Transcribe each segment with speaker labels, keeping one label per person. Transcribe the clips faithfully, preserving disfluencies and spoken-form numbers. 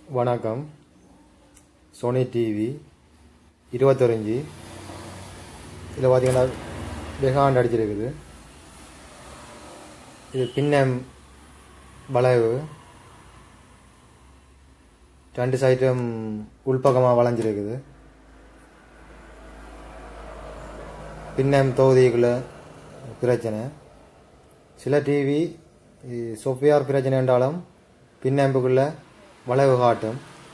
Speaker 1: வணக்கம். Sony TV இருபத்தொரு இதில் பார்த்தீங்கன்னா பெகாண்ட் அடிச்சிருக்குது. இது பின்னம் வளைவு ரெண்டு சைடும் உள்பக்கமாக வளைஞ்சிருக்குது. பின்னம் தொகுதிக்குள்ள பிரச்சனை. சில டிவி சாஃப்ட்வேர் பிரச்சனை என்றாலும் பின்னம்புக்குள்ள வளைவு காட்டும்.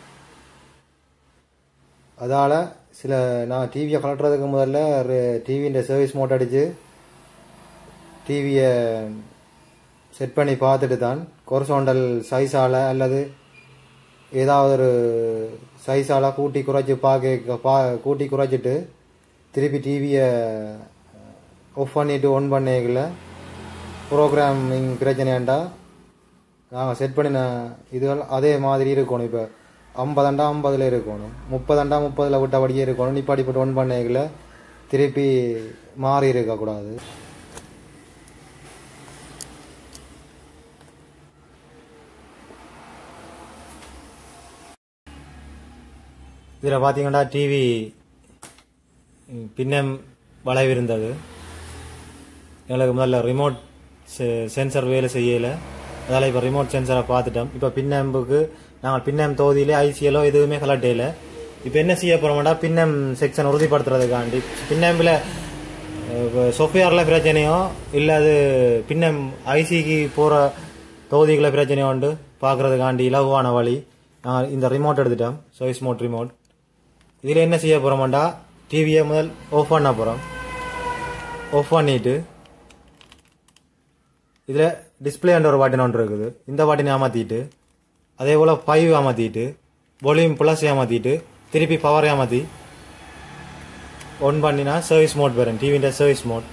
Speaker 1: அதால் சில நான் டிவியை கலட்டுறதுக்கு முதல்ல டிவியின் சர்வீஸ் மோட் அடித்து டிவியை செட் பண்ணி பார்த்துட்டு தான் கொரசோண்டல் சைஸால் அல்லது ஏதாவது ஒரு சைஸால் கூட்டி குறைச்சி பார்க்க பா கூட்டி குறைச்சிட்டு திருப்பி டிவியை ஆஃப் பண்ணிவிட்டு ஒன் பண்ணிக்கல ப்ரோக்ராமிங் பிரச்சனையாண்டா நாங்கள் செட் பண்ணின இதுகள் அதே மாதிரி இருக்கணும். இப்போ ஐம்பதாண்டா ஐம்பதில் இருக்கணும், முப்பதாண்டா முப்பதில் விட்டபடியே இருக்கணும். நிப்பாடி போட்டு ஒன் பண்ணிக்கல திருப்பி மாறி இருக்கக்கூடாது. இதில் பார்த்தீங்கன்னா டிவி பின்னம் வளைவு இருந்தது. எங்களுக்கு முதல்ல ரிமோட் சென்சர் வேலை செய்யலை. அதால் இப்போ ரிமோட் சென்சரை பார்த்துட்டோம். இப்போ பின்னம்புக்கு நாங்கள் பின்னம் தொகுதியிலே ஐசிஎலோ எதுவுமே கலட்டையில். இப்போ என்ன செய்ய போகிறோம்னா பின்னம் செக்ஷன் உறுதிப்படுத்துறதுக்காண்டி பின்னம்பில் சாஃப்ட்வேரில் பிரச்சனையோ இல்லை அது பின்னம் ஐசிக்கு போகிற தொகுதிகளை பிரச்சனையோ உண்டு பார்க்குறதுக்காண்டி இலகுவான வழி நாங்கள் இந்த ரிமோட் எடுத்துட்டோம். Service mode remote. இதில் என்ன செய்ய போகிறோம்டா டிவியை முதல் ஆஃப் பண்ண போகிறோம். ஆஃப் பண்ணிட்டு இதில் டிஸ்பிளேன்ற ஒரு பட்டன் ஒன்று இருக்குது. இந்த பட்டனை ஏமாற்றிட்டு அதே போல் ஃபைவ் ஏமாற்றிட்டு வால்யூம் ப்ளஸ் ஏமாற்றிட்டு திருப்பி பவர் ஏமாற்றி ஒன் பண்ணினா சர்வீஸ் மோட் வரும். டிவின்ற சர்வீஸ் மோட்.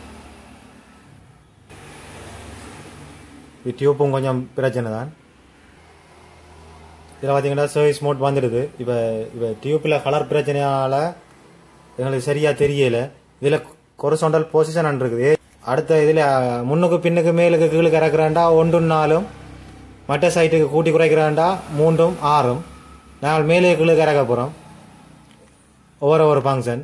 Speaker 1: டியூப்பும் கொஞ்சம் பிரச்சனை தான். இதில் பார்த்தீங்கன்னா சர்வீஸ் மோட் வந்துடுது. இப்போ இப்போ டியூப்பில் கலர் பிரச்சனையால் எங்களுக்கு சரியாக தெரியலை. இதில் கொரசோண்டல் பொசிஷன் இருக்குது. அடுத்த இதில் முன்னுக்கு பின்னுக்கு மேலுக்கு கீழுக்கு இறக்குறாண்டா ஒன்றும் நாலும், மற்ற சைட்டுக்கு கூட்டி குறைக்கிறாண்டா மூன்றும் ஆறும். நாங்கள் மேலே கீழுக்கு இறக்க போகிறோம். ஒவ்வொரு ஒரு ஃபங்க்ஷன்.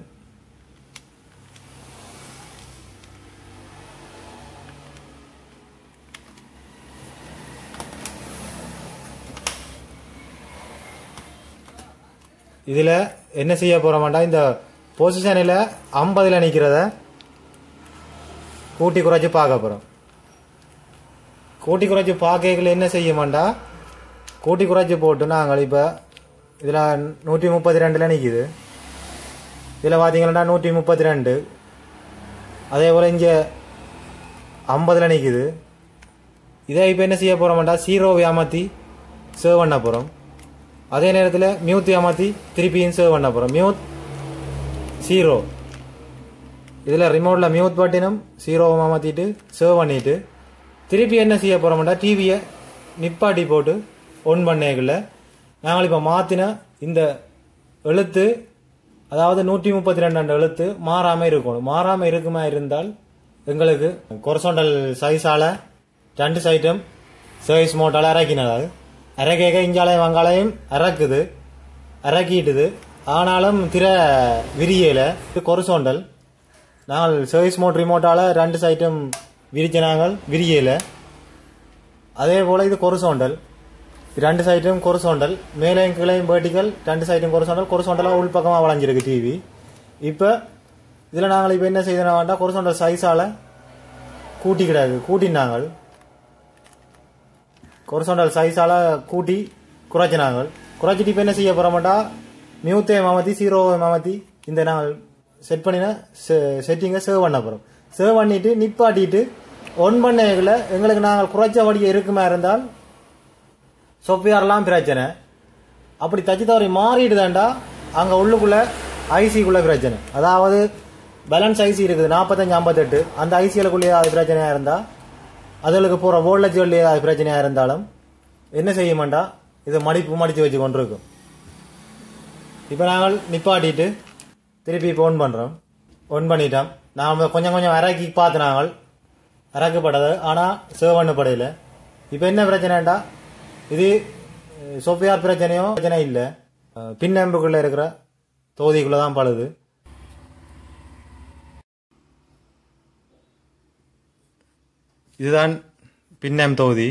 Speaker 1: இதில் என்ன செய்ய போகிறோம்டா இந்த பொசிஷனில் ஐம்பதில் நிற்கிறத கூட்டி குறைச்சி பார்க்க போகிறோம். கூட்டி குறைச்சி பார்க்கல என்ன செய்யுமாண்டா கூட்டி குறைச்சி போட்டு நாங்கள் இப்போ இதில் நூற்றி முப்பத்தி ரெண்டில் நிற்கிது. இதில் பார்த்தீங்கன்னா நூற்றி முப்பத்தி ரெண்டு. அதே போல் இங்கே ஐம்பதில் நிற்கிது. இதை இப்போ என்ன செய்ய போகிறோம்டா ஜீரோவை ஏமாற்றி சேவ் பண்ண போகிறோம். அதே நேரத்தில் மியூத் ஏமாற்றி திருப்பியும் சேவ் பண்ண போகிறோம். Mute zero. இதில் ரிமோட்டில் மியூட் பட்டினும் ஜீரோவை மாற்றிட்டு சேவ் பண்ணிவிட்டு திருப்பி என்ன செய்ய போகிறோம்டா டிவியை நிப்பாட்டி போட்டு ஒன் பண்ணேக்கல நாங்கள் இப்போ மாற்றின இந்த எழுத்து அதாவது நூற்றி முப்பத்தி ரெண்டு எழுத்து மாறாமல் இருக்கணும். மாறாமல் இருக்குமா இருந்தால் எங்களுக்கு கொரசோண்டல் சைஸால் ரெண்டு சைட்டும் சர்வீஸ் மோட்டால் இறக்கினது. இறக்க இஞ்சாலையும் வங்காளையும் இறக்குது இறக்கிட்டுது. ஆனாலும் திற விரியலை. இது கொரசோண்டல். நாங்கள் சர்வீஸ் மோட் ரிமோட்டால் ரெண்டு சைட்டும் விரிச்ச நாங்கள் விரியலை. அதே போல் இது கொரசோண்டல். ரெண்டு சைட்டும் கொரசோண்டல். மேலையும் கீழையும் வேர்டிக்கல் ரெண்டு சைட்டும் கொரசோண்டல். கொரசோண்டலாக உள்பக்கமாக வளைஞ்சிருக்கு டிவி. இப்போ இதில் நாங்கள் இப்போ என்ன செய்தோம் வேண்டாம் கொரசோண்டல் சைஸால் கூட்டி கிடையாது கூட்டினாங்கள். கொரசோண்டல் சைஸால் கூட்டி குறைச்சினாங்க. குறைச்சிட்டு இப்போ என்ன செய்ய போகிறோம்டா மியூத்தை மாமத்தி ஜீரோவை மாமத்தி இந்த நாங்கள் செட் பண்ணினா செட்டிங்கை சேவ் பண்ண போகிறோம். சேவ் பண்ணிட்டு நிப்பாட்டிட்டு ஒன் பண்ணல எங்களுக்கு நாங்கள் குறைச்ச வடியை இருக்குமா இருந்தால் சாஃப்ட்வேர்லாம் பிரச்சனை. அப்படி தச்சு தவறி மாறிடுதாண்டா அங்கே உள்ளுக்குள்ள ஐசிக்குள்ள பிரச்சனை. அதாவது பேலன்ஸ் ஐசி இருக்குது நாற்பத்தஞ்சு ஐம்பத்தெட்டு. அந்த ஐசிகளுக்குள்ளே ஏதாவது பிரச்சனையாக இருந்தால் அதுகளுக்கு போகிற வோல்டேஜ்கள் ஏதாவது பிரச்சனையாக இருந்தாலும் என்ன செய்யுமாண்டா இதை மடிப்பு மடித்து வச்சு கொண்டிருக்கும். இப்போ நாங்கள் நிப்பாட்டிட்டு திருப்பி இப்போ ஒன் பண்ணுறோம். ஒன் பண்ணிட்டோம். நாம் கொஞ்சம் கொஞ்சம் இறக்கி பார்த்து நாங்கள் இறக்கப்பட்டது. ஆனால் சேவ் பண்ணப்படையில் இப்போ என்ன பிரச்சனைண்டா இது சாஃப்ட்வேர் பிரச்சனையோ பிரச்சனை இல்லை, பின்னம்புக்குள்ள இருக்கிற தொகுதிக்குள்ள தான் பழுது. இதுதான் பின்னம் தொகுதி.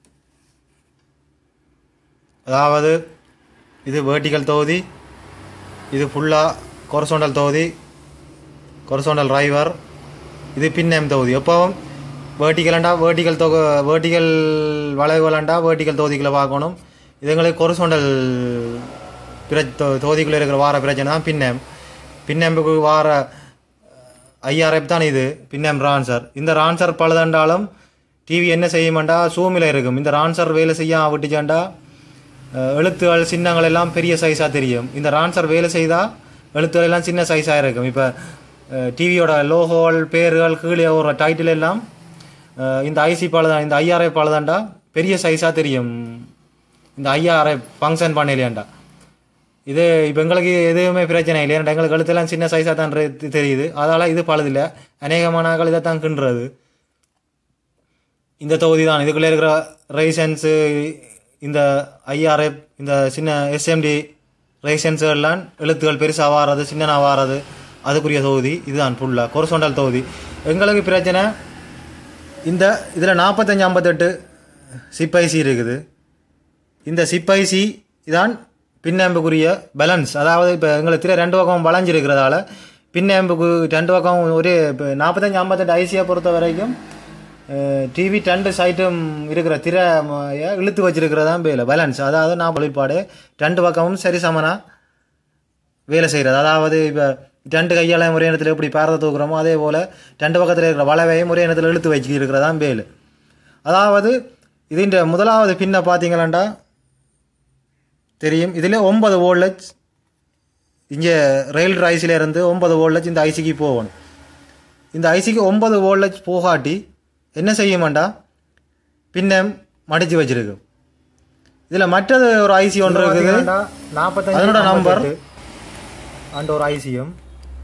Speaker 1: அதாவது இது வெர்டிகல் தொகுதி, இது ஃபுல்லாக கொரசோண்டல் தொகுதி, கொரசோண்டல் டிரைவர். இது பின்னம் தொகுதி. எப்பவும் வேர்டிகல்ண்டா வேர்டிகல் தொகு வேர்டிகல் வளைவுகளாண்டா வேர்டிகல் தொகுதிக்குள்ளே பார்க்கணும். இதுங்களுக்கு கொரசோண்டல் பிர தொகுதிக்குள்ளே இருக்கிற வார பிரச்சனை தான் பின்னம். பின்னம்புக்கு வார ஐஆர்எஃப் தான் இது பின்னம் ரான்சர். இந்த ரான்சர் பழுதண்டாலும் டிவி என்ன செய்யுமாண்டா சூமில் இருக்கும். இந்த ரான்சர் வேலை செய்ய விட்டுச்சாண்டா எழுத்துகள் சின்னங்கள் எல்லாம் பெரிய சைஸாக தெரியும். இந்த ரான்சர் வேலை செய்தால் எழுத்துக்கள் எல்லாம் சின்ன சைஸாக இருக்கும். இப்போ டிவியோட லோகோகள் பேர்கள் கீழே ஒரு டைட்டில் எல்லாம் இந்த ஐசி பழுதான் இந்த ஐஆர்எஃப் பழுதாண்டா பெரிய சைஸாக தெரியும். இந்த ஐஆர்எஃப் ஃபங்க்ஷன் பண்ணலையாண்டா இது இப்போ எங்களுக்கு எதுவுமே பிரச்சனை இல்லை. ஏன்னா எங்களுக்கு எழுத்தெல்லாம் சின்ன சைஸாக தான் தெரியுது. அதால் இது பழுதில்லை. அநேகமானாக்கள் இதை தான் கிண்டுறது. இந்த தொகுதி தான் இதுக்குள்ளே இருக்கிற ரைசன்ஸு, இந்த ஐஆர்எஃப், இந்த சின்ன எஸ்எம்டி ரைசன்ஸு எல்லாம் எழுத்துக்கள் பெருசாக வாரது சின்னனாக வாரது அதுக்குரிய தொகுதி. இதுதான் ஃபுல்லாக கொரசோண்டல் தொகுதி. எங்களுக்கு பிரச்சனை இந்த இதில் நாற்பத்தஞ்சு ஐம்பத்தெட்டு சிப்ஐசி இருக்குது. இந்த சிப்ஐசி இதான் பின்னம்புக்குரிய பேலன்ஸ். அதாவது இப்போ எங்களுக்கு திரை ரெண்டு பக்கம் வளைஞ்சிருக்கிறதால பின்னம்புக்கு ரெண்டு பக்கம் ஒரே இப்போ நாற்பத்தஞ்சு ஐம்பத்தெட்டு ஐசியை பொறுத்த வரைக்கும் டிவி ரெண்டு சைட்டும் இருக்கிற திரையை இழுத்து வச்சிருக்கிறதான் வேலை பேலன்ஸ். அதாவது நான் வெளிப்பாடு ரெண்டு பக்கமும் சரி சமனாக வேலை செய்கிறது. அதாவது இப்போ ரெண்டு கையாலையும் ஒரே இடத்துல எப்படி பாரத தூக்குறோமோ அதே போல் ரெண்டு பக்கத்தில் இருக்கிற வளவையும் ஒரே இடத்துல இழுத்து வச்சு இருக்கிறதான் வேலை. அதாவது இதுன்ற முதலாவது பின்னை பார்த்தீங்களாண்டா தெரியும். இதில் ஒன்பது வோல்டேஜ் இங்கே ரயில் ஐசிலேருந்து ஒன்பது வோல்டேஜ் இந்த ஐசிக்கு போகணும். இந்த ஐசிக்கு ஒன்பது வோல்டேஜ் போகாட்டி என்ன செய்யுமாண்டா பின்னம் மடித்து வச்சிருக்கு. இதில் மற்றது ஒரு ஐசி ஒன்று இருக்குது நாற்பத்தஞ்சு அதனோட நம்பர் அண்ட் ஒரு ஐசியும்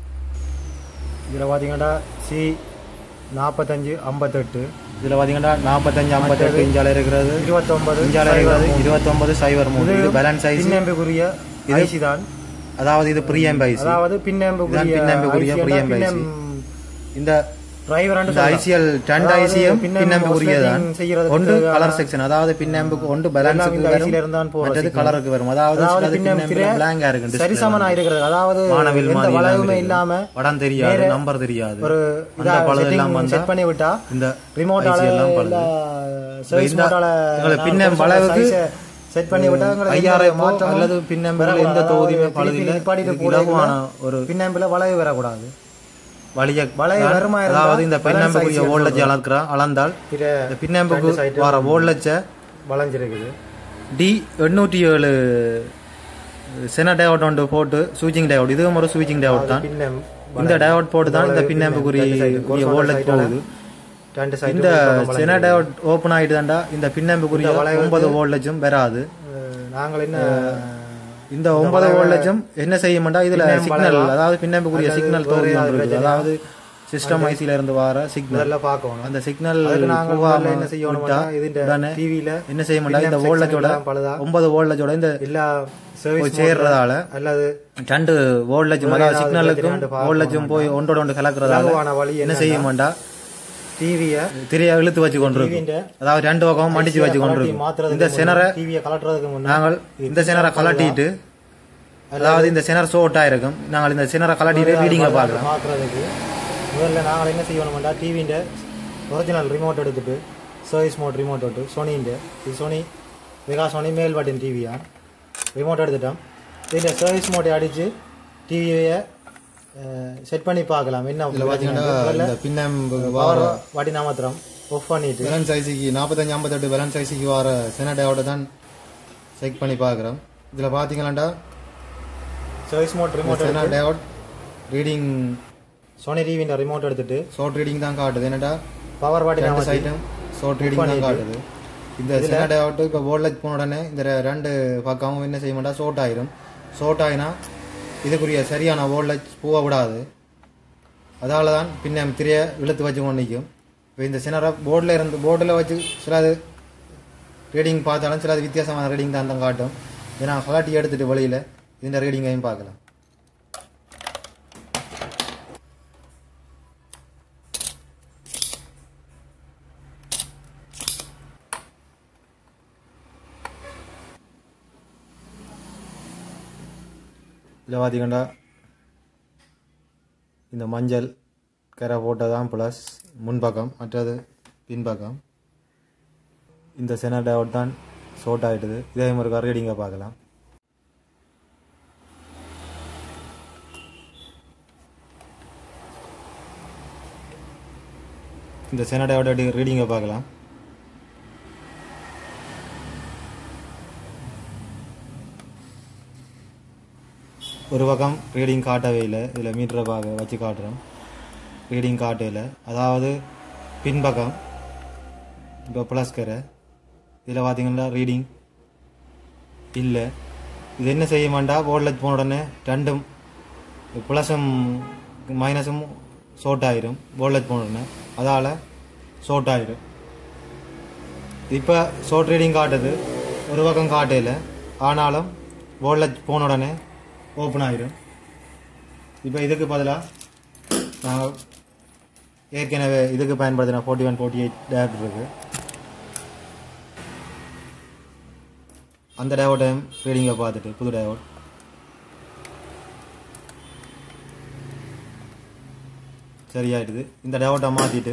Speaker 1: இதில் பார்த்தீங்கன்னா சி நாற்பத்தஞ்சு ஐம்பத்தெட்டு இதில் பார்த்தீங்கன்னா நாற்பத்தஞ்சு ஐம்பத்தெட்டு இஞ்சால இருக்கிறது இருபத்தொம்பது இஞ்சால இருக்கிறது இருபத்தொம்பது சைபர் மூணு. இது பேலன்ஸ் ஐசி பின்னம்புக்குரிய ஐசி தான். அதாவது இது பிரியம்பு ஐசி. அதாவது பின்னம்புக்குரிய பின்னம்புக்குரிய பிரியம்பு ஐசி. இந்த டிரைவர் அண்ட் ஐசிஎல் ரெண்டு ஐசியும் பின்னம்புக்குரியதான். ஒன்று கலர் செக்ஷன், அதாவது பின்னம்புக்கு ஒன்று பேலன்ஸுக்கு ஐசில இருந்தான் போறது கலருக்கு வரும். அதாவது பின்னம்புல பிளாங்கா இருக்கு சரிசமனா இருக்கிறது. அதாவது வானவில் மாதிரி வளைவுமே இல்லாம படம் தெரியாது நம்பர் தெரியாது. ஒரு அந்த பழுது எல்லாம் வந்து செட் பண்ணி விட்டா இந்த ரிமோட்டால எல்லாம் பழுது சர்வீஸ் மோட்டால பின்னம் வளைவுக்கு செட் பண்ணி விட்டா ஐஆர்எஃப் மாற்றம் அல்லது பின்னம்புல எந்த தொகுதியுமே பழுது இல்ல. இலகுவான ஒரு பின்னம்புல வளைவு வரக்கூடாது. வலிய அதாவது இந்த பின்னம்புக்குரிய வோல்டேஜ் அளக்கிறா அளந்தால் இந்த பின்னம்புக்கு வர வோல்டேஜை வளைஞ்சிருக்குது. டி எண்ணூற்றி ஏழு சென டயோட் ஒன்று போட்டு ஸ்விட்சிங் டயோட், இதுவும் ஒரு ஸ்விட்சிங் டயோட் தான். இந்த டயோட் போட்டு தான் இந்த பின்னம்புக்குரிய வோல்டேஜ் போகுது. இந்த சென டயோட் ஓப்பன் ஆகிட்டு தாண்டா இந்த பின்னம்புக்குரிய ஒன்பது வோல்டேஜும் வராது. நாங்கள் என்ன இந்த ஒன்பது வோல்டேஜும் என்ன செய்யும்டா இதுல சிக்னல், அதாவது பின்னம்புக்குரிய சிக்னல் தொகுதி இருக்குது. அதாவது சிஸ்டம் ஐசில இருந்து வர சிக்னல் பார்க்கணும். அந்த சிக்னல் என்ன செய்யணும்டா டிவில என்ன செய்யணும்டா இந்த வோல்டேஜோட ஒன்பது வோல்டேஜோட இந்த எல்லா சேர்றதால அல்லது ரெண்டு வோல்டேஜ் அதாவது சிக்னலுக்கும் வோல்டேஜும் போய் ஒன்றோட ஒன்று கலக்குறதால என்ன செய்யுமாண்டா டிவியை திரையை இழுத்து வச்சு கொண்டிருக்கும். அதாவது ரெண்டு பக்கமும் மடிச்சு வச்சு கொண்டிருக்கும். இந்த செனரை டிவியை கலட்டுறதுக்கு முன்னாடி நாங்கள் இந்த செனரை கலட்டிட்டு, அதாவது இந்த செனர் ஷோர்ட் ஆயிருக்கும், நாங்கள் இந்த செனரை கலட்டிட்டு ரீடிங்கை பார்க்கலாம். பார்க்கறதுக்கு முதல்ல நாங்கள் என்ன செய்யணும்டா டிவியின் ஒரிஜினல் ரிமோட் எடுத்துட்டு சர்வீஸ் மோட் ரிமோட் விட்டு சோனியின் இது சோனி மெகா சோனி மேல் பட்டன் டிவியா ரிமோட் எடுத்துட்டோம். இந்த சர்வீஸ் மோட்டை அடித்து டிவியை செட் பண்ணி பார்க்கலாம். என்ன வாடி நாமத்திரம் ஆஃப் பண்ணிட்டு பேலன்ஸ் ஐசிக்கு நாற்பத்தஞ்சு ஐம்பத்தெட்டு பேலன்ஸ் ஐசிக்கு வர செனடையோட தான் செக் பண்ணி பார்க்குறோம். இதில் பார்த்தீங்களாண்டா service mode remote diode reading Sony டிவியின் ரிமோட் எடுத்துட்டு ஷார்ட் ரீடிங் தான் காட்டுது. என்னடா பவர் வாடி ஐட்டம் ஷார்ட் ரீடிங் தான் காட்டுது. இந்த செனடையோட்டு இப்போ வோல்டேஜ் போன உடனே இந்த ரெண்டு பக்கமும் என்ன செய்ய மாட்டா ஷார்ட் ஆயிரும். ஷார்ட் ஆகினா இதுக்குரிய சரியான வோல்டேஜ் போக விடாது. அதால தான் பின்ன திரையை இழுத்து வச்சு கொண்டு நிற்கும். இப்போ இந்த சின்ன போர்டில் இருந்து போர்டில் வச்சு சில ரீடிங் பார்த்தாலும் சில வித்தியாசமான ரீடிங் தான் தான் காட்டும். இதை நான் கலாட்டி எடுத்துகிட்டு வெளியில் இந்த ரீடிங்கையும் பார்க்கலாம். இதில் பார்த்தீங்கன்னா இந்த மஞ்சள் கரை போட்டது தான் ப்ளஸ் முன்பக்கம், மற்றது பின்பக்கம். இந்த சென்டர் டயோட் தான் ஷார்ட் ஆகிட்டுது. இதே மாதிரி ரீடிங்கை பார்க்கலாம். இந்த சென்டர் டயோட ரீடிங்கை பார்க்கலாம். ஒரு பக்கம் ரீடிங் காட்டவே இல்லை. இதில் மீட்டரை பார்க்க வச்சு காட்டுறோம். ரீடிங் காட்டையில், அதாவது பின்பக்கம் இப்போ ப்ளஸ் கரை, இதில் பார்த்தீங்கன்னா ரீடிங் இல்லை. இது என்ன செய்ய மாட்டா, போர்டில் போன உடனே ரெண்டும் ப்ளஸும் மைனஸும் ஷார்ட் ஆகிரும். போர்டில் போன உடனே அதால் ஷார்ட் ஆகிடும். இப்போ ஷார்ட் ரீடிங் காட்டுது, ஒரு பக்கம் காட்டையில், ஆனாலும் போர்டில் போன உடனே ஓப்பன் ஆகிடும். இப்போ இதுக்கு பதிலாக நாங்கள் ஏற்கனவே இதுக்கு பயன்படுத்தின forty one forty eight diode இருக்குது. அந்த டேவட்டையும் ரீடிங்கை பார்த்துட்டு புது டேவட் சரியாயிடுது. இந்த டேவட்டை மாற்றிட்டு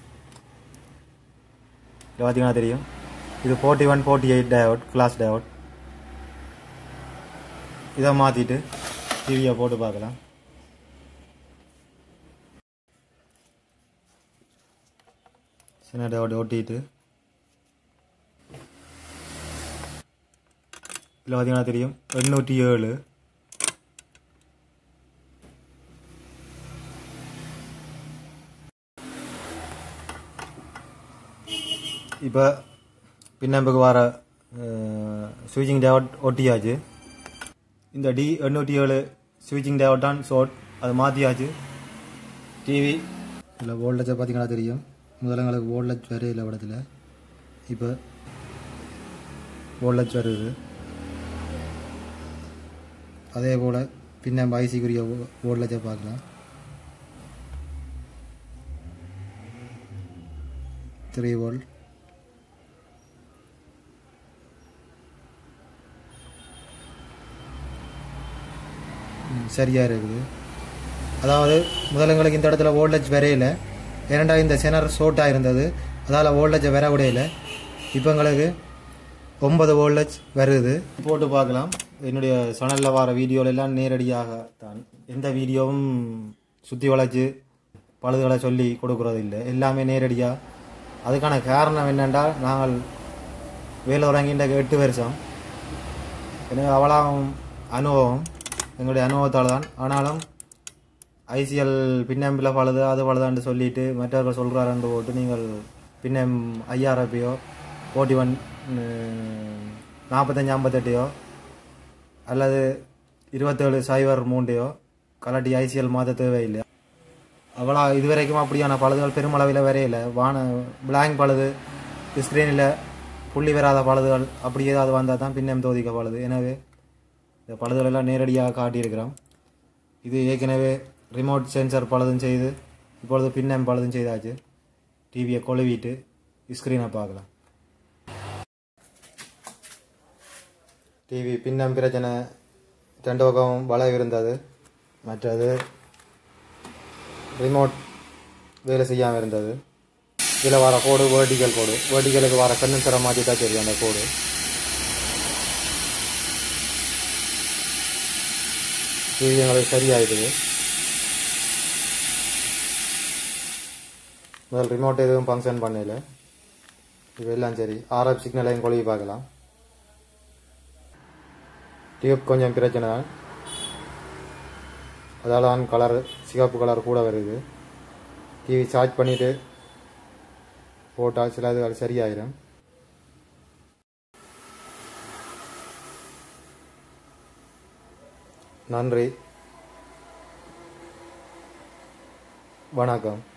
Speaker 1: இது பார்த்தீங்கன்னா தெரியும், இது forty one forty eight diode glass diode. இதை மாற்றிட்டு டிவியை போட்டு பார்க்கலாம். சின்ன டேவட் ஒட்டிட்டு இதில் பார்த்தீங்கன்னா தெரியும் எண்ணூற்றி ஏழு. இப்போ பின்னம்புக்கு வர ஸ்விட்சிங் டேவட் ஒட்டியாச்சு. இந்த டி எண்ணூற்றி ஏழு ஸ்விட்சிங் டேவட் தான் ஷார்ட், அது மாற்றியாச்சு. டிவி இதில் வோல்டேஜை பார்த்தீங்கன்னா தெரியும், முதல்ல எங்களுக்கு வோல்டேஜ் வேறு இல்லை படத்தில். இப்போ வோல்டேஜ் வருது. அதே போல் பின்ன ஐசிக்குரிய வோல்டேஜை பார்க்கலாம். Three volt. சரியாக இருக்குது. அதாவது முதல்ல எங்களுக்கு இந்த இடத்துல வோல்டேஜ் வரையில, ஏனண்டா இந்த செனர் ஷார்ட்டாக இருந்தது, அதால் வோல்டேஜை வர விடையில. இப்போ எங்களுக்கு ஒன்பது வோல்டேஜ் வருது. போட்டு பார்க்கலாம். என்னுடைய சேனலில் வர வீடியோலெல்லாம் நேரடியாக தான், எந்த வீடியோவும் சுற்றி வளைச்சு பழுதுகளை சொல்லி கொடுக்குறது இல்லை, எல்லாமே நேரடியாக. அதுக்கான காரணம் என்னென்றால், நாங்கள் வேலை தொடங்கின்ற எட்டு வருஷம், எனக்கு அவ்வளோ அனுபவம், எங்களுடைய அனுபவத்தால் தான். ஆனாலும் ஐசிஎல் பின்னம்பில் பழுது அது பழுதான்னு சொல்லிட்டு மற்றவர்கள் சொல்கிறாருன்னு போட்டு நீங்கள் பின்னம் ஐஆர்எப்பியோ ஃபோர்ட்டி ஒன் நாற்பத்தஞ்சு ஐம்பத்தெட்டையோ அல்லது இருபத்தேழு சைபர் மூண்டையோ கலட்டி ஐசிஎல் மாற்ற தேவையில்லை. அவ்வளோ இதுவரைக்கும் அப்படியான பழுதுகள் பெருமளவில் வரையில. வான பிளாங்க் பழுது, ஸ்க்ரீனில் புள்ளி வராத பழுதுகள் அப்படி ஏதாவது வந்தால் தான் பின்னம் தோதிக்க பழுது. எனவே இந்த பழுதுகளெல்லாம் நேரடியாக காட்டியிருக்கிறோம். இது ஏற்கனவே ரிமோட் சென்சர் பழுதும் செய்து, இப்பொழுது பின்னம் பழுதும் செய்தாச்சு. டிவியை கொழுவிட்டு ஸ்க்ரீனை பார்க்கலாம். டிவி பின்னம் பிரச்சனை, ரெண்டு பக்கம் வளைவு இருந்தது, மற்றது ரிமோட் வேலை செய்யாமல் இருந்தது. இதில் வர கோடு வேர்டிக்கல் கோடு, வேர்டிக்கலுக்கு வர கண்டென்சரை மாற்றி தான் தெரியும் அந்த கோடு. டிவி எங்களுக்கு சரியாயிடுது. முதல் ரிமோட் எதுவும் ஃபங்க்ஷன் பண்ணல, இது எல்லாம் சரி. ஆர்எஃப் சிக்னலையும் கொழுவி பார்க்கலாம். டியூப் கொஞ்சம் பிரச்சனை தான், அதால் தான் கலர் சிவப்பு கலர் கூட வருது. டிவி சார்ஜ் பண்ணிவிட்டு போட்டால் சில அது சரியாயிடும். நன்றி, வணக்கம்.